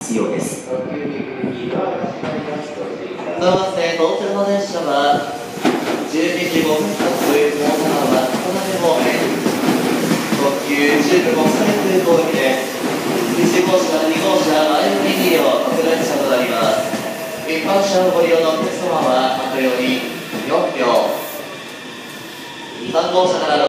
必要です。 特急みくるみは始まりますとしていた。 到着の電車は12時5分発大阪は函館方面、特急中部国際空港行きです。1号車、2号車、前乗り2両、特電車となります。一般車をご利用のお客様は、このように4両、3号車から